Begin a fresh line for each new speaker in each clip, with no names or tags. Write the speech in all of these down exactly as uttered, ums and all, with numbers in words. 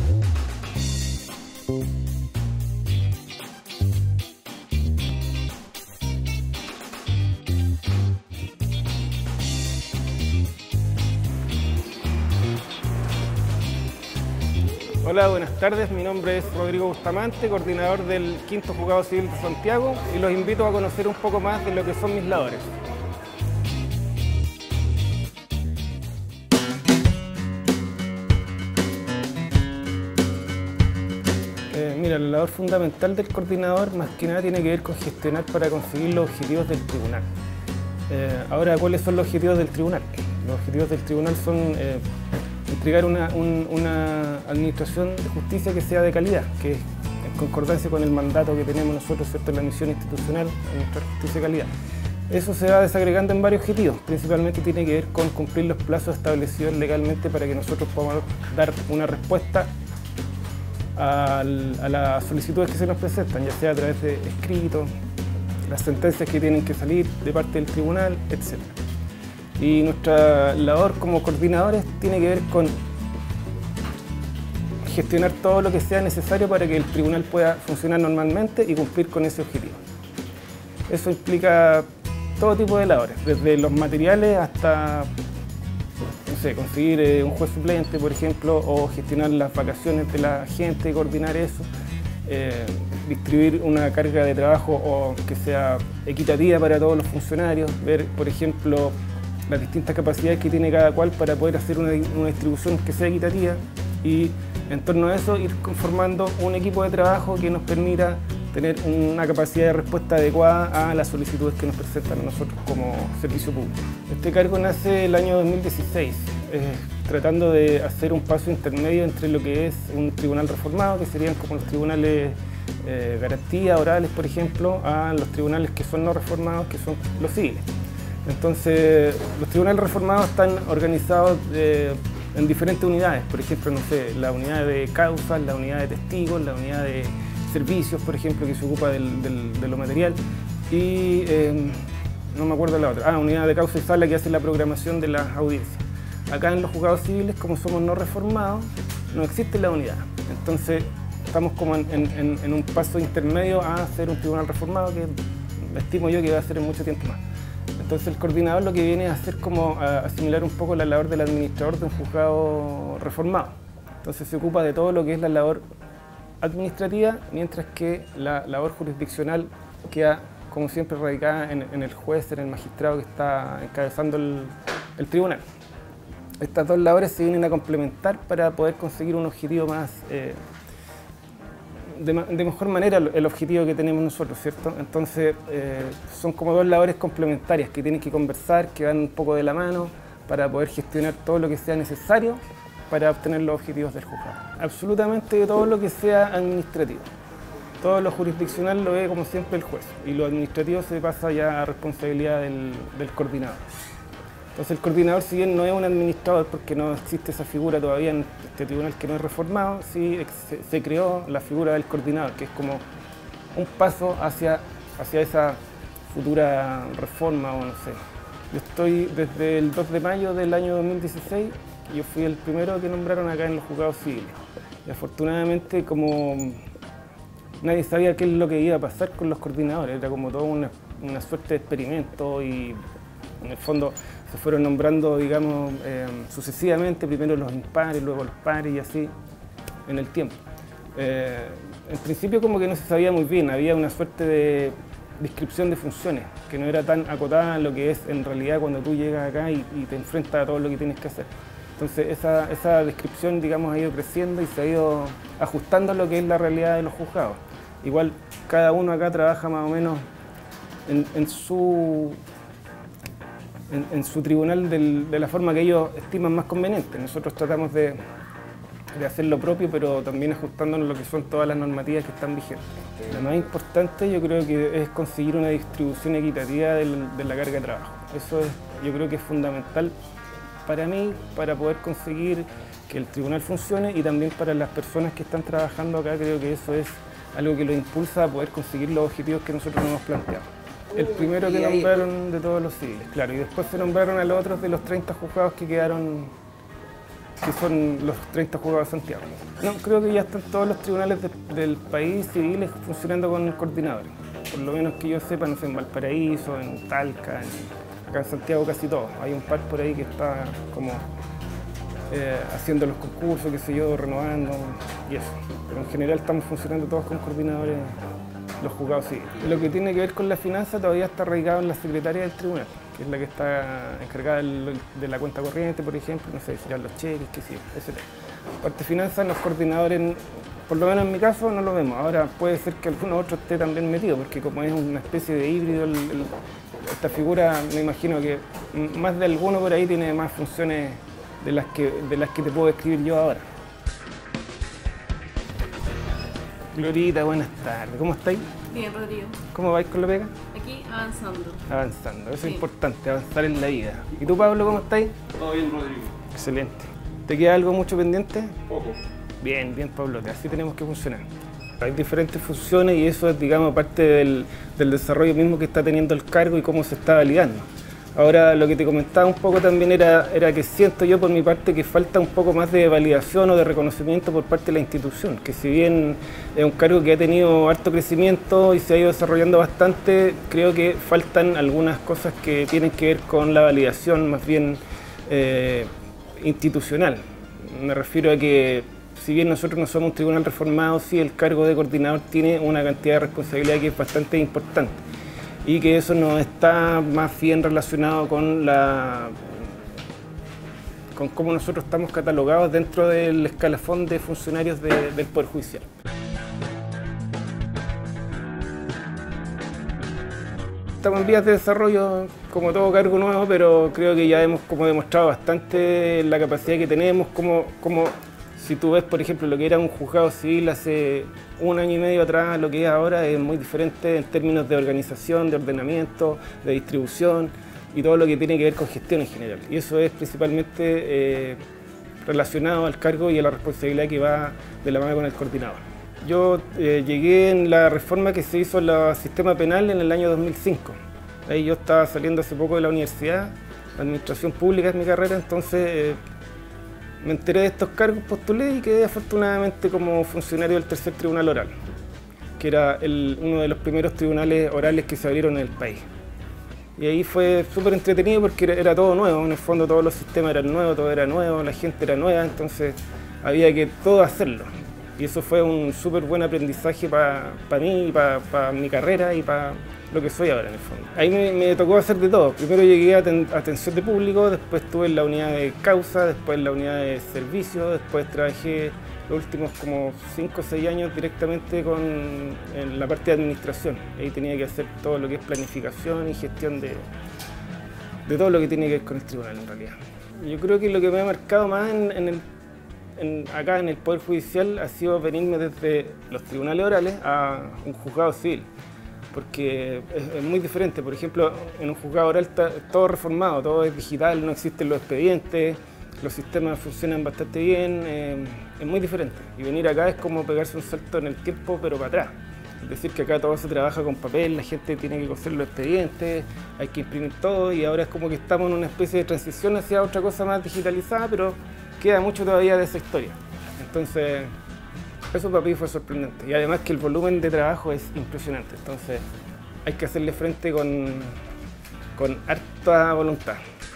Hola, buenas tardes. Mi nombre es Rodrigo Bustamante, coordinador del quinto Juzgado Civil de Santiago, y los invito a conocer un poco más de lo que son mis labores. Eh, mira, la labor fundamental del coordinador más que nada tiene que ver con gestionar para conseguir los objetivos del tribunal. Eh, ahora, ¿cuáles son los objetivos del tribunal? Los objetivos del tribunal son eh, entregar una, un, una administración de justicia que sea de calidad, que es en concordancia con el mandato que tenemos nosotros, ¿cierto?, en la misión institucional, administrar justicia de calidad. Eso se va desagregando en varios objetivos, principalmente tiene que ver con cumplir los plazos establecidos legalmente para que nosotros podamos dar una respuesta a, a las solicitudes que se nos presentan, ya sea a través de escritos, las sentencias que tienen que salir de parte del tribunal, etcétera. Y nuestra labor como coordinadores tiene que ver con gestionar todo lo que sea necesario para que el tribunal pueda funcionar normalmente y cumplir con ese objetivo. Eso implica todo tipo de labores, desde los materiales hasta, no sé, conseguir eh, un juez suplente, por ejemplo, o gestionar las vacaciones de la gente, coordinar eso, eh, distribuir una carga de trabajo o que sea equitativa para todos los funcionarios, ver, por ejemplo, las distintas capacidades que tiene cada cual para poder hacer una, una distribución que sea equitativa, y en torno a eso ir conformando un equipo de trabajo que nos permita tener una capacidad de respuesta adecuada a las solicitudes que nos presentan a nosotros como servicio público. Este cargo nace el año dos mil dieciséis, eh, tratando de hacer un paso intermedio entre lo que es un tribunal reformado, que serían como los tribunales eh, garantía, orales, por ejemplo, a los tribunales que son no reformados, que son los civiles. Entonces, los tribunales reformados están organizados eh, en diferentes unidades, por ejemplo, no sé, la unidad de causas, la unidad de testigos, la unidad de servicios, por ejemplo, que se ocupa del, del, de lo material, y eh, no me acuerdo la otra, ah, unidad de causa y sala, que hace la programación de las audiencias. Acá en los juzgados civiles, como somos no reformados, no existe la unidad, entonces estamos como en, en, en un paso intermedio a hacer un tribunal reformado, que estimo yo que va a ser en mucho tiempo más. Entonces el coordinador lo que viene a hacer como a asimilar un poco la labor del administrador de un juzgado reformado. Entonces se ocupa de todo lo que es la labor administrativa, mientras que la labor jurisdiccional queda, como siempre, radicada en, en el juez, en el magistrado que está encabezando el, el tribunal. Estas dos labores se vienen a complementar para poder conseguir un objetivo más, eh, de, de mejor manera el objetivo que tenemos nosotros, ¿cierto? Entonces eh, son como dos labores complementarias que tienen que conversar, que van un poco de la mano para poder gestionar todo lo que sea necesario para obtener los objetivos del juzgado. Absolutamente todo lo que sea administrativo. Todo lo jurisdiccional lo ve como siempre el juez, y lo administrativo se pasa ya a responsabilidad del, del coordinador. Entonces el coordinador, si bien no es un administrador, porque no existe esa figura todavía en este tribunal que no es reformado, sí se, se creó la figura del coordinador, que es como un paso hacia, hacia esa futura reforma, o no sé. Yo estoy desde el dos de mayo del año dos mil dieciséis, yo fui el primero que nombraron acá en los juzgados civiles. Y afortunadamente, como nadie sabía qué es lo que iba a pasar con los coordinadores, era como toda una, una suerte de experimento, y en el fondo se fueron nombrando, digamos, eh, sucesivamente, primero los impares, luego los pares y así en el tiempo. Eh, en principio como que no se sabía muy bien, había una suerte de descripción de funciones que no era tan acotada a lo que es en realidad cuando tú llegas acá y, y te enfrentas a todo lo que tienes que hacer. Entonces esa, esa descripción, digamos, ha ido creciendo y se ha ido ajustando a lo que es la realidad de los juzgados. Igual cada uno acá trabaja más o menos en, en su... En, en su tribunal del, de la forma que ellos estiman más conveniente. Nosotros tratamos de, de hacer lo propio, pero también ajustándonos a lo que son todas las normativas que están vigentes. Lo más importante yo creo que es conseguir una distribución equitativa del, de la carga de trabajo. Eso es, yo creo que es fundamental para mí, para poder conseguir que el tribunal funcione, y también para las personas que están trabajando acá. Creo que eso es algo que los impulsa a poder conseguir los objetivos que nosotros nos hemos planteado. El primero que nombraron de todos los civiles, claro, y después se nombraron a los otros de los treinta juzgados que quedaron que son los treinta juzgados de Santiago. No, creo que ya están todos los tribunales de, del país civiles funcionando con coordinadores. Por lo menos que yo sepa, no sé, en Valparaíso, en Talca, en, acá en Santiago casi todos. Hay un par por ahí que está como eh, haciendo los concursos, qué sé yo, renovando y eso. Pero en general estamos funcionando todos con coordinadores, los juzgados civiles. Lo que tiene que ver con la finanza todavía está arraigado en la secretaria del tribunal, que es la que está encargada de la cuenta corriente, por ejemplo, no sé, serán los cheques, qué sé yo, ese tema. Parte de finanzas, los coordinadores, por lo menos en mi caso, no lo vemos. Ahora puede ser que alguno otro esté también metido, porque como es una especie de híbrido, el, el, esta figura, me imagino que más de alguno por ahí tiene más funciones de las que, de las que te puedo describir yo ahora. Glorita, buenas tardes. ¿Cómo estáis?
Bien, Rodrigo.
¿Cómo vais con la pega?
Aquí avanzando.
Avanzando, eso
sí.
Es importante, avanzar en la vida. ¿Y tú, Pablo, cómo estáis?
Todo bien, Rodrigo.
Excelente. ¿Te queda algo mucho pendiente?
Poco.
Bien, bien, Pablo, así tenemos que funcionar. Hay diferentes funciones y eso es, digamos, parte del, del desarrollo mismo que está teniendo el cargo y cómo se está validando. Ahora, lo que te comentaba un poco también era, era que siento yo por mi parte que falta un poco más de validación o de reconocimiento por parte de la institución, que si bien es un cargo que ha tenido harto crecimiento y se ha ido desarrollando bastante, creo que faltan algunas cosas que tienen que ver con la validación más bien eh, institucional. Me refiero a que si bien nosotros no somos un tribunal reformado, sí el cargo de coordinador tiene una cantidad de responsabilidad que es bastante importante y que eso no está más bien relacionado con la con cómo nosotros estamos catalogados dentro del escalafón de funcionarios de, del Poder Judicial. Estamos en vías de desarrollo como todo cargo nuevo, pero creo que ya hemos como demostrado bastante la capacidad que tenemos, como, como si tú ves, por ejemplo, lo que era un juzgado civil hace un año y medio atrás, lo que es ahora es muy diferente en términos de organización, de ordenamiento, de distribución y todo lo que tiene que ver con gestión en general. Y eso es principalmente eh, relacionado al cargo y a la responsabilidad que va de la mano con el coordinador. Yo eh, llegué en la reforma que se hizo al sistema penal en el año dos mil cinco. Ahí yo estaba saliendo hace poco de la universidad, administración pública es mi carrera, entonces eh, me enteré de estos cargos, postulé y quedé afortunadamente como funcionario del tercer tribunal oral, que era el, uno de los primeros tribunales orales que se abrieron en el país. Y ahí fue súper entretenido porque era, era todo nuevo, en el fondo todos los sistemas eran nuevos, todo era nuevo, la gente era nueva, entonces había que todo hacerlo. Y eso fue un súper buen aprendizaje para pa mí, para pa mi carrera y para lo que soy ahora en el fondo. Ahí me, me tocó hacer de todo. Primero llegué a aten atención de público, después estuve en la unidad de causa, después en la unidad de servicio, después trabajé los últimos como cinco o seis años directamente con, en la parte de administración. Ahí tenía que hacer todo lo que es planificación y gestión de, de todo lo que tiene que ver con el tribunal en realidad. Yo creo que lo que me ha marcado más en, en el En, acá en el Poder Judicial ha sido venirme desde los tribunales orales a un juzgado civil, porque es, es muy diferente. Por ejemplo, en un juzgado oral está todo reformado, todo es digital, no existen los expedientes, los sistemas funcionan bastante bien, eh, es muy diferente. Y venir acá es como pegarse un salto en el tiempo, pero para atrás. Es decir, que acá todo se trabaja con papel, la gente tiene que coser los expedientes, hay que imprimir todo y ahora es como que estamos en una especie de transición hacia otra cosa más digitalizada, pero queda mucho todavía de esa historia. Entonces, eso para mí fue sorprendente. Y además que el volumen de trabajo es impresionante. Entonces, hay que hacerle frente con, con harta voluntad.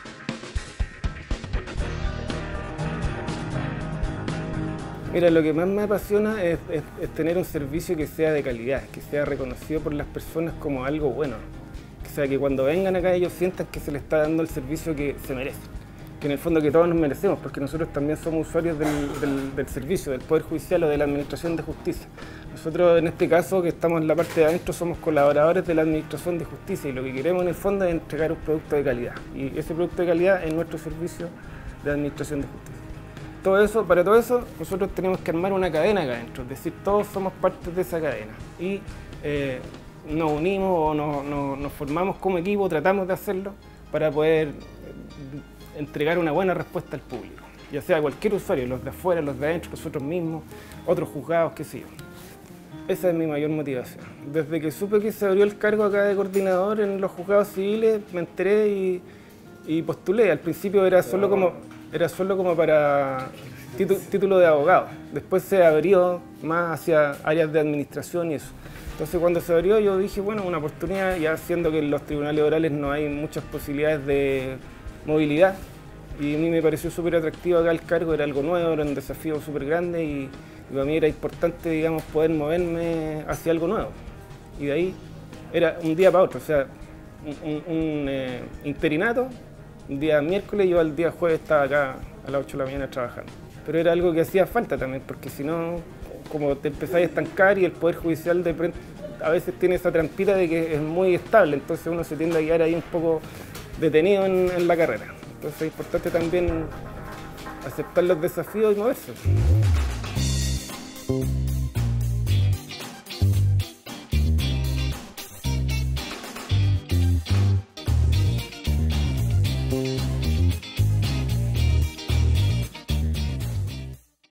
Mira, lo que más me apasiona es, es, es tener un servicio que sea de calidad, que sea reconocido por las personas como algo bueno. O sea, que cuando vengan acá ellos sientan que se les está dando el servicio que se merecen. Que en el fondo que todos nos merecemos, porque nosotros también somos usuarios del, del, del servicio, del Poder Judicial o de la Administración de Justicia. Nosotros en este caso, que estamos en la parte de adentro, somos colaboradores de la Administración de Justicia y lo que queremos en el fondo es entregar un producto de calidad. Y ese producto de calidad es nuestro servicio de Administración de Justicia. Todo eso, para todo eso, nosotros tenemos que armar una cadena acá adentro, es decir, todos somos parte de esa cadena. Y eh, nos unimos o nos, nos, nos formamos como equipo, tratamos de hacerlo para poder entregar una buena respuesta al público, ya sea cualquier usuario, los de afuera, los de adentro, nosotros mismos, otros juzgados, qué sé yo. Esa es mi mayor motivación. Desde que supe que se abrió el cargo acá de coordinador en los juzgados civiles, me enteré y, y postulé. Al principio era solo como, era solo como para título de abogado. Después se abrió más hacia áreas de administración y eso. Entonces cuando se abrió yo dije, bueno, una oportunidad, ya siendo que en los tribunales orales no hay muchas posibilidades de movilidad. Y a mí me pareció súper atractivo acá el cargo, era algo nuevo, era un desafío súper grande y, y para mí era importante, digamos, poder moverme hacia algo nuevo. Y de ahí era un día para otro, o sea, un, un, un eh, interinato, un día miércoles, yo al día jueves estaba acá a las ocho de la mañana trabajando. Pero era algo que hacía falta también, porque si no, como te empezáis a estancar y el Poder Judicial de pronto, a veces tiene esa trampita de que es muy estable, entonces uno se tiende a quedar ahí un poco detenido en, en la carrera. Entonces es importante también aceptar los desafíos y moverse.